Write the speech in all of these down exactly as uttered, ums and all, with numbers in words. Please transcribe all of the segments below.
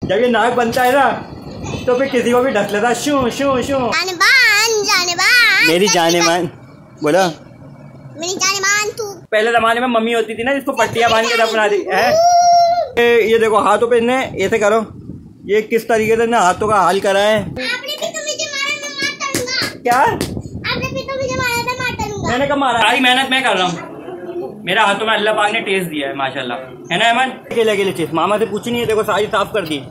जब ये नाक बनता है ना तो फिर किसी को भी ढक लेता। शू शू शू जाने बान, जाने बान, मेरी जाने मान, बोलो मेरी जाने मान तू। पहले जमाने में मम्मी होती थी ना जिसको पट्टियां बांध के दफना दी है। ये देखो हाथों पे इन्हें ऐसे करो, ये किस तरीके से ना हाथों का हाल करा है। आपने भी तो मुझे मारा, मैं मार डालूंगा। क्या आपने भी तो मुझे मारा, मैं मार डालूंगा। मैंने कब मारा? सारी मेहनत मैं कर रहा हूँ, मेरा हाथों में अल्लाह पाक ने टेस्ट दिया है माशाल्लाह, है ना अमन? अकेले अकेले चीज मामा से पूछी नहीं है, देखो सारी साफ कर दी।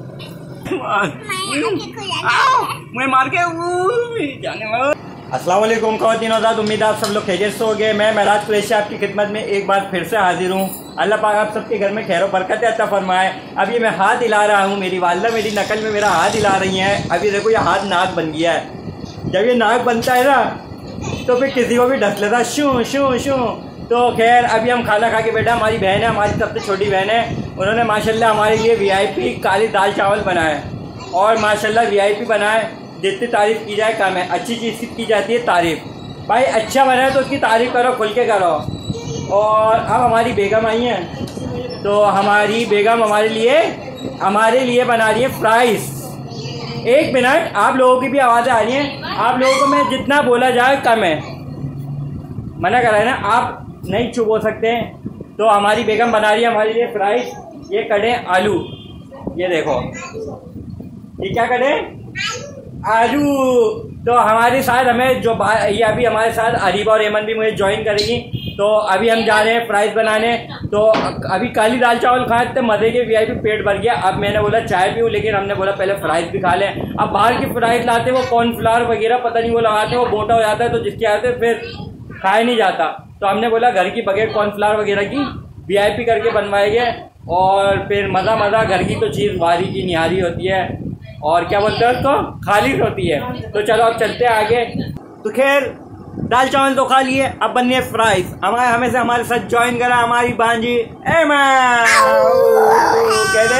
मैं मार के अस्सलाम वालेकुम ख़वातीन हज़रात, उम्मीद आप सब लोग खैरियत से हो गए। मैं महराज कुरैशी आपकी खिदमत में एक बार फिर से हाजिर हूँ। अल्लाह पाक आप सबके घर में खैर व बरकत अता फरमाए। अब ये मैं हाथ हिला रहा हूँ, मेरी वालिदा मेरी नकल में मेरा हाथ हिला रही हैं। अभी देखो ये हाथ नाक बन गया है। जब ये नाक बनता है ना तो फिर किसी को भी ढक लेता। शू शू शू तो खैर अभी हम खाना खा के बैठा, हमारी बहन है, हमारी सबसे छोटी बहन है, उन्होंने माशाल्लाह हमारे लिए वीआईपी काली दाल चावल बनाए और माशाल्लाह वीआईपी बनाए। जितनी तारीफ़ की जाए कम है, अच्छी चीज़ की जाती है तारीफ़। भाई अच्छा बना है तो उसकी तारीफ़ करो, खुल के करो। और अब हमारी बेगम आई हैं तो हमारी बेगम हमारे लिए हमारे लिए बना रही है फ्राइज़। एक मिनट, आप लोगों की भी आवाज़ें आ रही हैं, आप लोगों को मैं जितना बोला जाए कम है, मना करा है ना, आप नहीं चुप हो सकते हैं। तो हमारी बेगम बना रही है हमारे लिए फ्राइज़। ये कड़े आलू, ये देखो ये क्या कड़े आलू। तो हमारे साथ हमें जो ये अभी हमारे साथ अरीबा और एमन भी मुझे ज्वाइन करेगी। तो अभी हम जा रहे हैं फ्राइज़ बनाने। तो अभी काली दाल चावल खाए थे, मज़े के वीआईपी, पेट भर गया। अब मैंने बोला चाय पीऊँ, लेकिन हमने बोला पहले फ्राइज़ भी खा लें। अब बाहर की फ्राइज़ लाते वो कॉर्नफ्लावर वगैरह पता नहीं वो लगाते, वो बोटा हो जाता है, तो जिसके आते फिर खाया नहीं जाता। तो हमने बोला घर की बगैर कॉर्नफ्लावर वगैरह की वीआईपी करके बनवाएंगे और फिर मज़ा मज़ा। घर की तो चीज़ वारी की निहारी होती है और क्या बोलते हैं उसको, खालिश होती है। तो चलो अब चलते हैं आगे। तो खैर दाल चावल तो खा लिए, अब बननी है फ्राइज़। हमारे हमें से हमारे साथ ज्वाइन करा हमारी भांजी एमन, कहते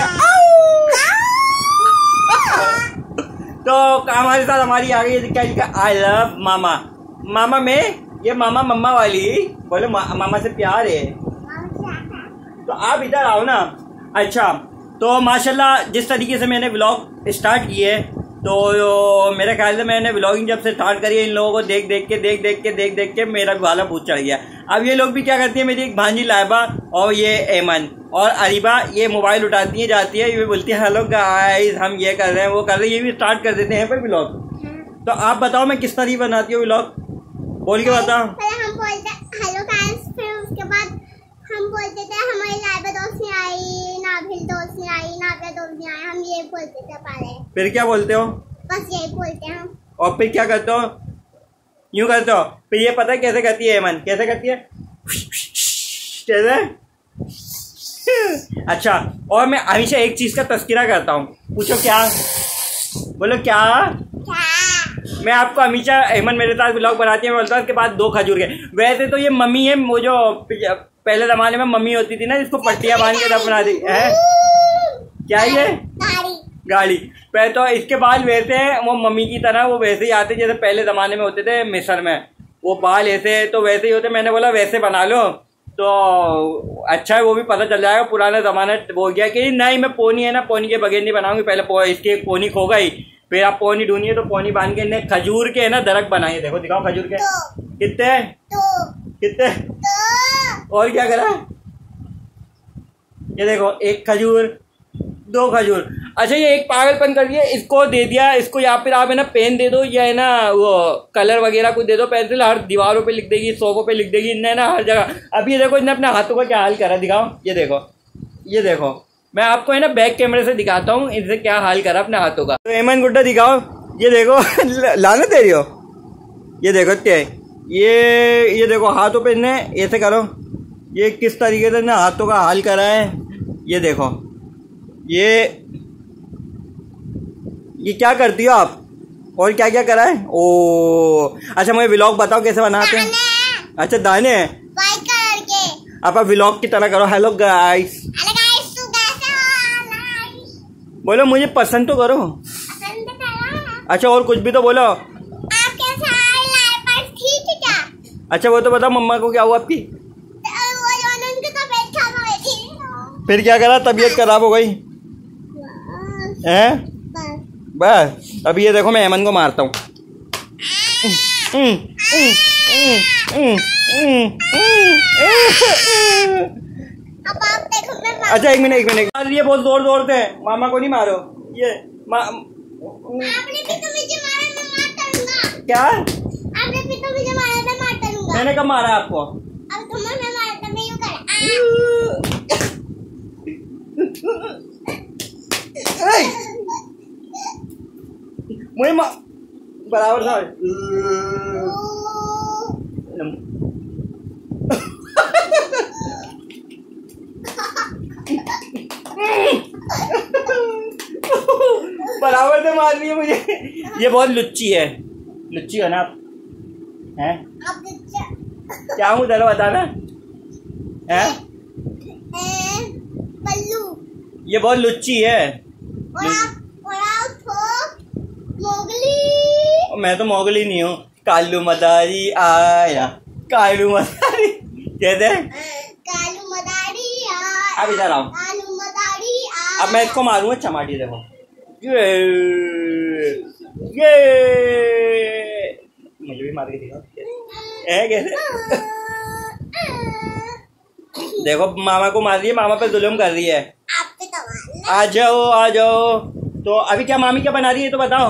तो हमारे साथ हमारी आ गई क्या लिखा, आई लव मामा। मामा में ये मामा मम्मा वाली बोले मा, मामा से प्यार है। तो आप इधर आओ ना। अच्छा तो माशाल्लाह जिस तरीके से मैंने व्लॉग स्टार्ट किए, तो मेरे ख्याल से मैंने व्लॉगिंग जब से स्टार्ट करी है, इन लोगों को देख देख के देख देख के देख देख के मेरा वाला भूत चढ़ गया। अब ये लोग भी क्या करती है, मेरी एक भांजी लाइबा और ये एमन और अरीबा, ये मोबाइल उठाती है, जाती है, ये बोलती है हेलो गाइस हम ये कर रहे हैं वो कर रहे हैं, ये भी स्टार्ट कर देते हैं पर व्लॉग। तो आप बताओ मैं किस तरीके बनाती हूँ व्लॉग, बोल के बताओ। हम बोलते हेलो गाइस, फिर उसके बाद हम बोलते थे हमारी लाइबा दोस्त नहीं आई, नाभिल दोस्त नहीं आई, नाभिल दोस्त नहीं आई, हम ये बोलते थे पहले। फिर क्या बोलते हो? बस यही बोलते हैं। और फिर क्या करते हो? यूं करते हो। फिर ये पता है कैसे करती है एमन, कैसे करती है, कैसे? अच्छा, और मैं हमेशा एक चीज का तस्करा करता हूँ, पूछो क्या? बोलो क्या? क्या? मैं आपको हमेशा, एमन मेरे साथ व्लॉग बनाती है, मैं बोलता हूँ उसके बाद दो खजूर के। वैसे तो ये मम्मी है, वो जो पहले जमाने में मम्मी होती थी ना जिसको पट्टियां बांध के दफना दी है, क्या ये गाड़ी गाड़ी पहले तो इसके बाल वैसे हैं, वो मम्मी की तरह वो वैसे ही आते जैसे पहले ज़माने में होते थे मिस्र में, वो बाल ऐसे तो वैसे ही होते। मैंने बोला वैसे बना लो तो अच्छा है, वो भी पता चल जाएगा पुराना ज़माना हो गया कि नहीं। मैं पोनी है ना, पोनी के बगैर नहीं बनाऊंगी, पहले पो, इसकी एक पोनी खो गई, फिर आप पोनी ढूंढिए तो पोनी बांध के इन्हें खजूर के है ना दरख्त बनाइए। देखो दिखाओ खजूर के कितने कितने और क्या करा, ये देखो एक खजूर, दो खजूर। अच्छा ये एक पागलपन कर दिया, इसको दे दिया, इसको या फिर आप है ना पेन दे दो या है ना वो कलर वगैरह कुछ दे दो, पेंसिल हर दीवारों पे लिख देगी, सोफों पे लिख देगी, इन्हें ना हर जगह। अब ये देखो इन्हें अपने हाथों का क्या हाल करा, दिखाओ, ये देखो ये देखो, मैं आपको है ना बैक कैमरे से दिखाता हूँ इनसे क्या हाल करा अपने हाथों का। तो एमन गुड्डा दिखाओ, ये देखो लाना दे रही हो, ये देखो क्या ये ये देखो हाथों पे इन्हें ऐसे करो, ये किस तरीके से ना हाथों का हाल करा है, ये देखो ये ये क्या करती हो आप और क्या क्या करा है। ओ अच्छा मुझे व्लॉग बताओ कैसे बनाते हैं। अच्छा दाने व्हाइट कलर के, आप व्लॉग की तरह करो, हेलो गाइस, हेलो गाइस तू कैसे हो, बोलो मुझे पसंद तो करो, पसंद तो करो। अच्छा और कुछ भी तो बोलो, आप कैसे आए, लाइबा ठीक है क्या? अच्छा वो तो बताओ मम्मा को क्या हुआ आपकी, वो उनकी तबीयत खराब हो गई थी। फिर क्या करा, तबीयत खराब हो गई, हैं? बस अभी ये देखो मैं एमन को मारता हूँ। अब आप देखो मैं अच्छा एक मिनट एक मिनट ये बहुत जोर जोर से मामा को नहीं मारो। ये मा... आपने भी तो मुझे मारा, मैं मार डालूंगा। क्या? आपने भी तो मुझे मारा, मैं मार डालूंगा। मैंने कब मारा आपको? अब तुम्हें मैं मारता, मैं यूं करा। मुझे मा... बराबर था। बराबर से मार रही है मुझे। ये बहुत लुच्ची है। लुच्ची है ना आप? हैं? क्या हूँ जरा बताना। हैं? बल्लू। ये बहुत लुच्ची है। और आप और आप हो मोगली। मैं तो मोगली नहीं हूँ। कालू मदारी आया, कालू मदारी कहते हैं। कालू मदारी आया। अब इधर आओ। कालू मदारी आया। अब मैं इसको मारूंगा चमाटी। देखो ये ये मुझे भी मार के दिखा है कैसे। देखो मामा को मार रही है, मामा पे जुल्म कर रही है। आप पे तो मार। आ जाओ आ जाओ। तो अभी क्या मामी क्या बना रही है तो बताओ।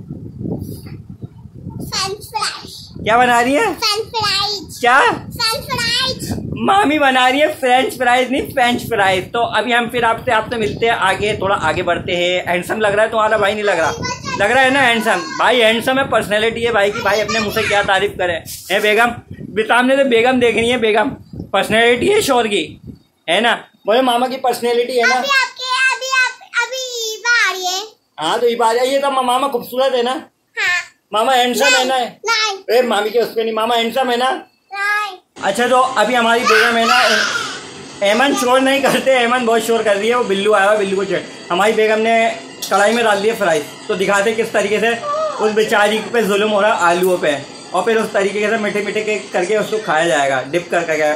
French fries. क्या बना रही है? French fries. क्या? French fries. मामी बना रही है फ्रेंच फ्राइज नहीं फ्रेंच फ्राइज। तो अभी हम फिर आपसे आपसे मिलते हैं आगे, थोड़ा आगे बढ़ते हैं। हैंडसम लग रहा है तुम्हारा भाई? नहीं लग रहा? लग रहा है ना हैंडसम भाई। हैंडसम है, पर्सनैलिटी है भाई की। भाई अपने मुंह से क्या तारीफ करे है बेगम। सामने से बेगम देख रही है। बेगम पर्सनैलिटी है शोर की, है ना? बोले मामा की पर्सनैलिटी है ना। अभी आपके अभी आप अभी बाहर ये। हाँ तो ये बात ये तो मामा खूबसूरत है ना। हाँ। मामा हैंडसम है ना। नहीं। ए मामी के उस पे नहीं, मामा हैंडसम है ना। नहीं। अच्छा तो अभी हमारी बेगम है ना। एमन शोर नहीं करते, एमन बहुत शोर कर रही है। वो बिल्लू आया हुआ, बिल्लू को चढ़। हमारी बेगम ने कढ़ाई में डाल दिए फ्राई। तो दिखाते किस तरीके से उस बेचारी पे जुल्म हो रहा है आलूओं पे, और फिर उस तरीके से मीठे मीठे के करके उसको खाया जाएगा डिप कर करके।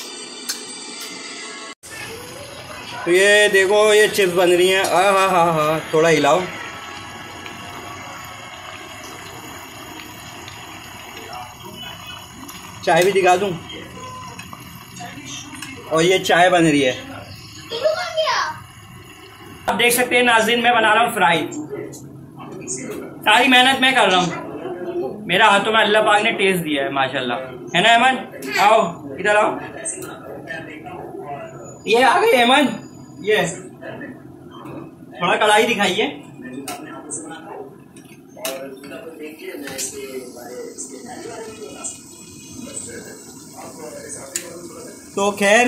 तो ये देखो ये चिप्स बन रही हैं। हाँ हाँ हाँ हाँ थोड़ा हिलाओ। चाय भी दिखा दूं। और ये चाय बन रही है। आप देख सकते हैं नाज़रीन, मैं बना रहा हूँ फ्राई। सारी मेहनत मैं कर रहा हूँ। मेरा हाथों में अल्लाह पाक ने टेस्ट दिया है माशाल्लाह, है ना एमन? आओ इधर आओ। ये आ गई एमन। ये थोड़ा कढ़ाई दिखाइए। तो खैर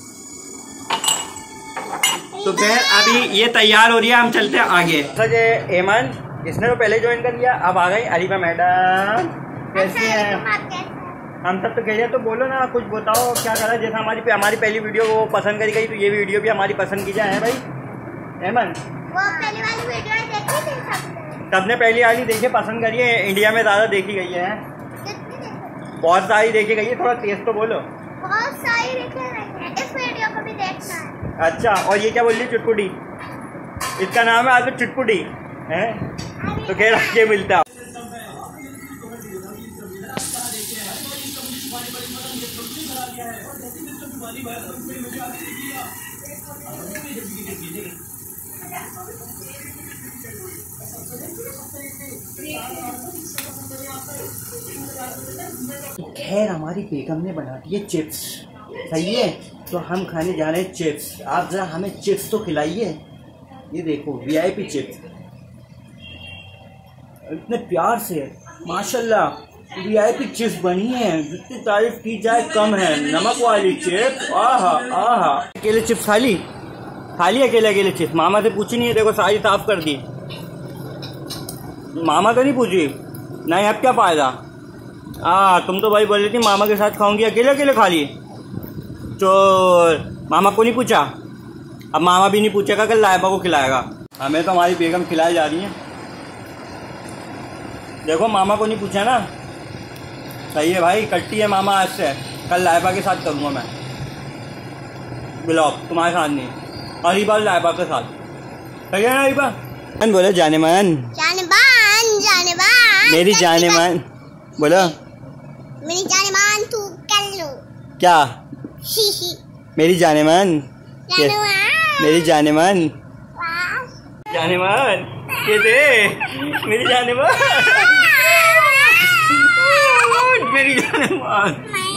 तो खैर अभी ये तैयार हो रही है, हम चलते हैं आगे। सर एमन इसने तो पहले ज्वाइन कर लिया, अब आ गई अरीबा मैडम। कैसी हैं? हम सब तो कह रहे, तो बोलो ना कुछ बताओ क्या करा। जैसे हमारी हमारी पहली वीडियो वो पसंद करी गई, तो ये वीडियो भी हमारी पसंद की जाए है भाई। एमन वो पहली वाली वीडियो देखी थी सबने? सबने पहली वाली देखी, पसंद करी है। इंडिया में ज़्यादा देखी गई है, बहुत सारी देखी गई है। थोड़ा तेज तो बोलो। बहुत सारी देखे गई है, इस वीडियो को भी देखना है। अच्छा और ये क्या बोल रही चुटपुटी? इसका नाम है आज चुटपुटी है। तो खैर आगे मिलता है। खैर हमारी बेगम ने बना दिए चिप्स, सही है। तो हम खाने जा रहे हैं चिप्स। आप जरा हमें चिप्स तो खिलाइए। ये देखो वीआईपी चिप्स, इतने प्यार से माशाल्लाह वीआईपी चिप्स बनी है। जितनी तारीफ की जाए कम है। नमक वाली चिप्स, आहा आहा। अकेले चिप्स खा ली खा ली अकेले अकेले चिप्स। मामा से पूछी नहीं है, देखो सारी साफ कर दी। मामा तो नहीं पूछी, नहीं अब क्या फायदा। हाँ तुम तो भाई बोल रही थी मामा के साथ खाऊंगी, अकेले अकेले खा ली। तो मामा को नहीं पूछा, अब मामा भी नहीं पूछेगा, कल लाइबा को खिलाएगा। हमें तो हमारी बेगम खिलाई जा रही है। देखो मामा को नहीं पूछा ना, सही है भाई। कट्टी है मामा आज से, कल लाइबा के साथ करूँगा मैं ब्लॉग, तुम्हारे साथ नहीं। अरीबा लाइबा के साथ, सही है ना अरीबा? बोलो जाने मन। जाने मान, जाने मान। मेरी जाने मन बोलो। मेरी जाने मान तू कर लो। क्या? ही ही। मेरी जाने मन। जाने मान। मेरी जाने मन। वाह। जाने मन ये दे। मेरी जाने मन। मेरी जाने मन।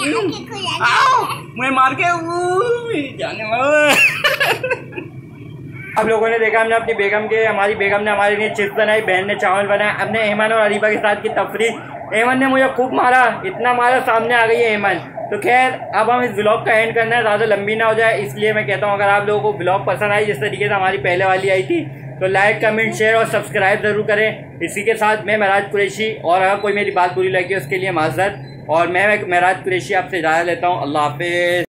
मैं मार के मेरी जाने मन। आप लोगों ने देखा हमने अपनी बेगम के हमारी बेगम ने हमारे लिए चिप्स बनाई, बहन ने चावल बनाया। हमने एमन और अरीबा के साथ की तफरीह। एमन ने मुझे खूब मारा, इतना मारा सामने आ गई है एमन। तो खैर अब हम इस ब्लॉग का एंड करना है, ज़्यादा लंबी ना हो जाए, इसलिए मैं कहता हूँ अगर आप लोगों को ब्लॉग पसंद आई जिस तरीके से हमारी पहले वाली आई थी तो लाइक कमेंट शेयर और सब्सक्राइब जरूर करें। इसी के साथ मैं महराज कुरैशी, और अगर कोई मेरी बात बुरी लगी उसके लिए माजरत, और मैं महराज कुरैशी आपसे इजाज़त लेता हूँ। अल्लाह हाफिज़।